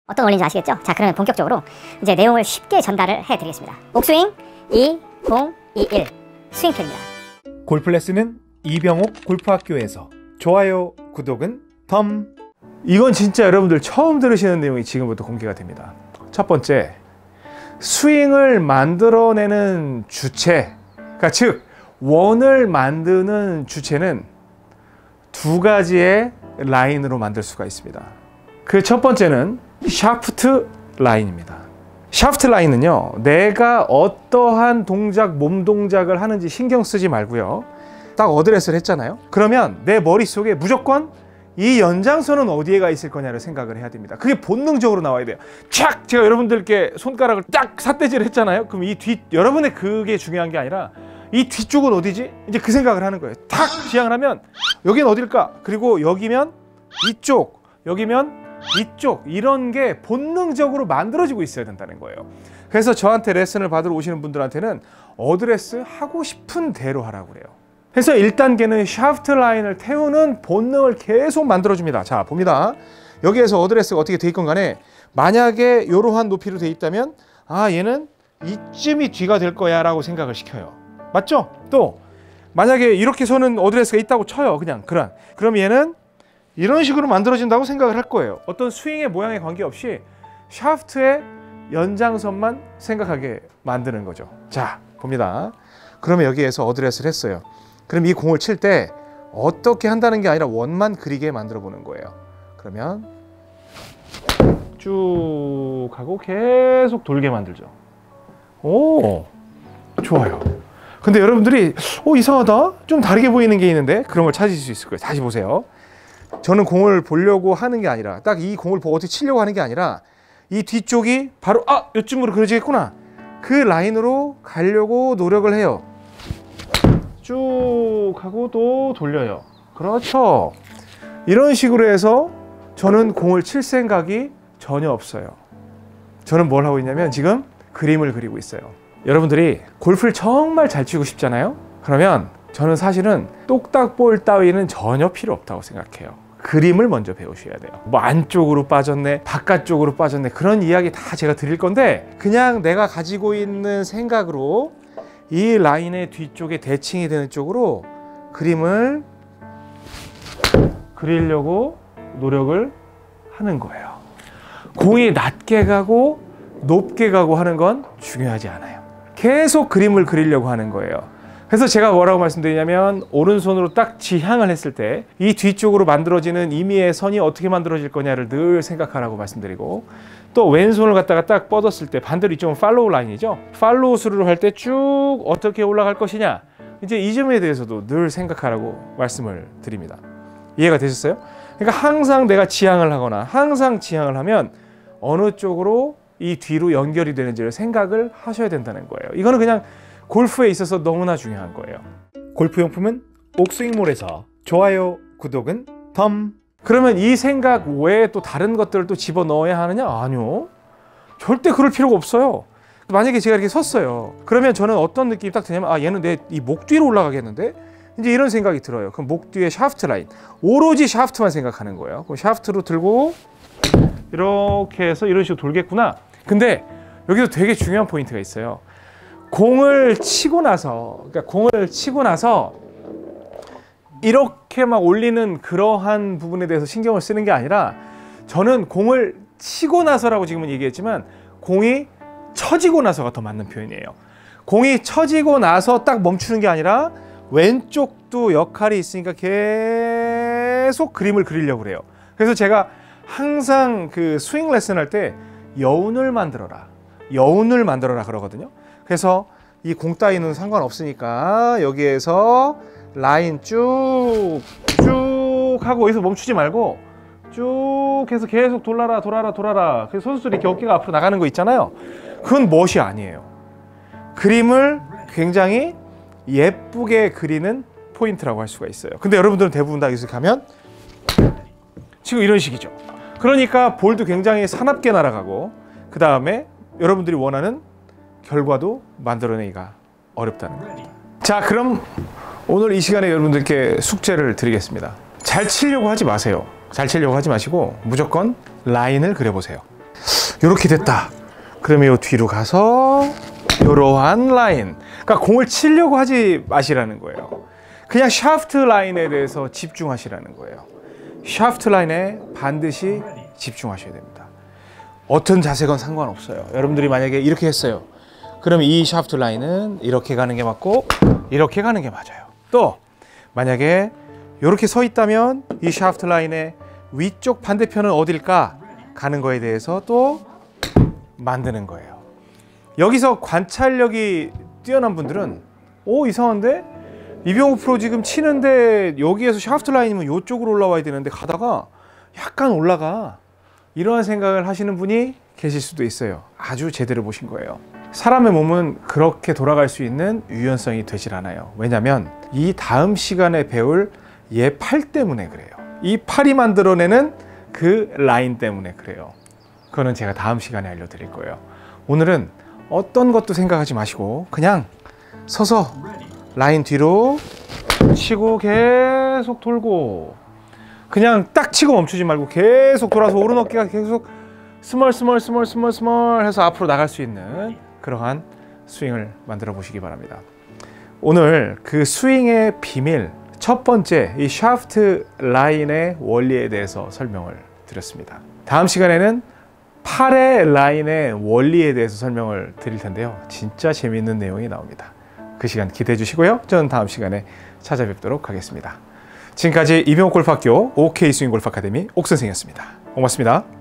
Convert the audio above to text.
어떤 원리인지 아시겠죠? 자, 그러면 본격적으로 이제 내용을 쉽게 전달을 해드리겠습니다. 옥스윙 2021 스윙편입니다. 골프 레슨은 이병옥 골프학교에서. 좋아요, 구독은 덤. 이건 진짜 여러분들 처음 들으시는 내용이 지금부터 공개가 됩니다. 첫 번째, 스윙을 만들어내는 주체, 그러니까 즉 원을 만드는 주체는 두 가지의 라인으로 만들 수가 있습니다. 그 첫 번째는 샤프트 라인입니다. 샤프트 라인은요, 내가 어떠한 동작, 몸 동작을 하는지 신경 쓰지 말고요, 딱 어드레스를 했잖아요. 그러면 내 머릿속에 무조건 이 연장선은 어디에가 있을 거냐를 생각을 해야 됩니다. 그게 본능적으로 나와야 돼요. 촥! 제가 여러분들께 손가락을 딱 삿대질을 했잖아요. 그럼 이 여러분의 그게 중요한 게 아니라 이 뒤쪽은 어디지? 이제 그 생각을 하는 거예요. 탁! 지향을 하면 여긴 어딜까? 그리고 여기면 이쪽, 여기면 이쪽, 이런 게 본능적으로 만들어지고 있어야 된다는 거예요. 그래서 저한테 레슨을 받으러 오시는 분들한테는 어드레스 하고 싶은 대로 하라고 그래요. 그래서 1단계는 샤프트 라인을 태우는 본능을 계속 만들어줍니다. 자, 봅니다. 여기에서 어드레스가 어떻게 돼 있건 간에 만약에 이러한 높이로 돼 있다면 아, 얘는 이쯤이 뒤가 될 거야 라고 생각을 시켜요. 맞죠? 또 만약에 이렇게 서는 어드레스가 있다고 쳐요. 그럼 얘는 이런 식으로 만들어진다고 생각을 할 거예요. 어떤 스윙의 모양에 관계없이 샤프트의 연장선만 생각하게 만드는 거죠. 자, 봅니다. 그러면 여기에서 어드레스를 했어요. 그럼 이 공을 칠 때 어떻게 한다는 게 아니라 원만 그리게 만들어 보는 거예요. 그러면 쭉 하고 계속 돌게 만들죠. 오, 좋아요. 근데 여러분들이 이상하다? 좀 다르게 보이는 게 있는데? 그런 걸 찾으실 수 있을 거예요. 다시 보세요. 저는 공을 보려고 하는 게 아니라, 딱 이 공을 보고 어떻게 치려고 하는 게 아니라 이 뒤쪽이 바로 요쯤으로 그려지겠구나, 그 라인으로 가려고 노력을 해요. 쭉 하고 또 돌려요. 그렇죠. 이런 식으로 해서 저는 공을 칠 생각이 전혀 없어요. 저는 뭘 하고 있냐면 지금 그림을 그리고 있어요. 여러분들이 골프를 정말 잘 치고 싶잖아요. 그러면 저는 사실은 똑딱볼 따위는 전혀 필요 없다고 생각해요. 그림을 먼저 배우셔야 돼요. 뭐 안쪽으로 빠졌네, 바깥쪽으로 빠졌네, 그런 이야기 다 제가 드릴 건데, 그냥 내가 가지고 있는 생각으로 이 라인의 뒤쪽에 대칭이 되는 쪽으로 그림을 그리려고 노력을 하는 거예요. 공이 낮게 가고 높게 가고 하는 건 중요하지 않아요. 계속 그림을 그리려고 하는 거예요. 그래서 제가 뭐라고 말씀드리냐면, 오른손으로 딱 지향을 했을 때 이 뒤쪽으로 만들어지는 임의의 선이 어떻게 만들어질 거냐를 늘 생각하라고 말씀드리고, 또 왼손을 갖다가 딱 뻗었을 때 반대로 이쪽은 팔로우 라인이죠. 팔로우 스루를 할 때 쭉 어떻게 올라갈 것이냐, 이제 이 점에 대해서도 늘 생각하라고 말씀을 드립니다. 이해가 되셨어요? 그러니까 항상 내가 지향을 하거나 항상 지향을 하면 어느 쪽으로 이 뒤로 연결이 되는지를 생각을 하셔야 된다는 거예요. 이거는 그냥 골프에 있어서 너무나 중요한 거예요. 골프용품은 옥스윙몰에서. 좋아요, 구독은 덤. 그러면 이 생각 외에 또 다른 것들을 또 집어넣어야 하느냐? 아니요. 절대 그럴 필요가 없어요. 만약에 제가 이렇게 섰어요. 그러면 저는 어떤 느낌이 딱 드냐면, 얘는 내 이 목 뒤로 올라가겠는데? 이제 이런 생각이 들어요. 그럼 목 뒤에 샤프트 라인, 오로지 샤프트만 생각하는 거예요. 그럼 샤프트로 들고 이렇게 해서 이런 식으로 돌겠구나. 근데 여기서 되게 중요한 포인트가 있어요. 공을 치고 나서 이렇게 막 올리는 그러한 부분에 대해서 신경을 쓰는 게 아니라, 저는 공을 치고 나서라고 지금은 얘기했지만 공이 쳐지고 나서가 더 맞는 표현이에요. 공이 쳐지고 나서 딱 멈추는 게 아니라 왼쪽도 역할이 있으니까 계속 그림을 그리려고 그래요. 그래서 제가 항상 그 스윙 레슨 할 때 여운을 만들어라 그러거든요. 그래서 이 공 따위는 상관없으니까 여기에서 라인 쭉 하고 여기서 멈추지 말고 쭉 해서 계속 돌아라. 그래서 선수들이 이렇게 어깨가 앞으로 나가는 거 있잖아요. 그건 멋이 아니에요. 그림을 굉장히 예쁘게 그리는 포인트라고 할 수가 있어요. 근데 여러분들은 대부분 다 여기서 가면 지금 이런 식이죠. 그러니까 볼도 굉장히 사납게 날아가고, 그 다음에 여러분들이 원하는 결과도 만들어내기가 어렵다는 겁니다. 자, 그럼 오늘 이 시간에 여러분들께 숙제를 드리겠습니다. 잘 치려고 하지 마세요. 잘 치려고 하지 마시고 무조건 라인을 그려보세요. 이렇게 됐다. 그러면 요 뒤로 가서 이러한 라인. 그러니까 공을 치려고 하지 마시라는 거예요. 그냥 샤프트 라인에 대해서 집중하시라는 거예요. 샤프트 라인에 반드시 집중하셔야 됩니다. 어떤 자세건 상관없어요. 여러분들이 만약에 이렇게 했어요. 그럼 이 샤프트 라인은 이렇게 가는 게 맞고 이렇게 가는 게 맞아요. 또 만약에 이렇게 서 있다면 이 샤프트 라인의 위쪽 반대편은 어딜까 가는 거에 대해서 또 만드는 거예요. 여기서 관찰력이 뛰어난 분들은 이상한데? 이병욱 프로 지금 치는데 여기에서 샤프트 라인이면 이쪽으로 올라와야 되는데 가다가 약간 올라가. 이러한 생각을 하시는 분이 계실 수도 있어요. 아주 제대로 보신 거예요. 사람의 몸은 그렇게 돌아갈 수 있는 유연성이 되질 않아요. 왜냐하면 이 다음 시간에 배울 얘 팔 때문에 그래요. 이 팔이 만들어내는 그 라인 때문에 그래요. 그거는 제가 다음 시간에 알려드릴 거예요. 오늘은 어떤 것도 생각하지 마시고 그냥 서서 라인 뒤로 치고 계속 돌고, 그냥 딱 치고 멈추지 말고 계속 돌아서 오른 어깨가 계속 스멀 해서 앞으로 나갈 수 있는 그러한 스윙을 만들어 보시기 바랍니다. 오늘 그 스윙의 비밀 첫 번째, 이 샤프트 라인의 원리에 대해서 설명을 드렸습니다. 다음 시간에는 팔의 라인의 원리에 대해서 설명을 드릴 텐데요. 진짜 재미있는 내용이 나옵니다. 그 시간 기대해 주시고요. 저는 다음 시간에 찾아뵙도록 하겠습니다. 지금까지 이병옥 골프학교 OK 스윙 골프 아카데미 옥 선생이었습니다. 고맙습니다.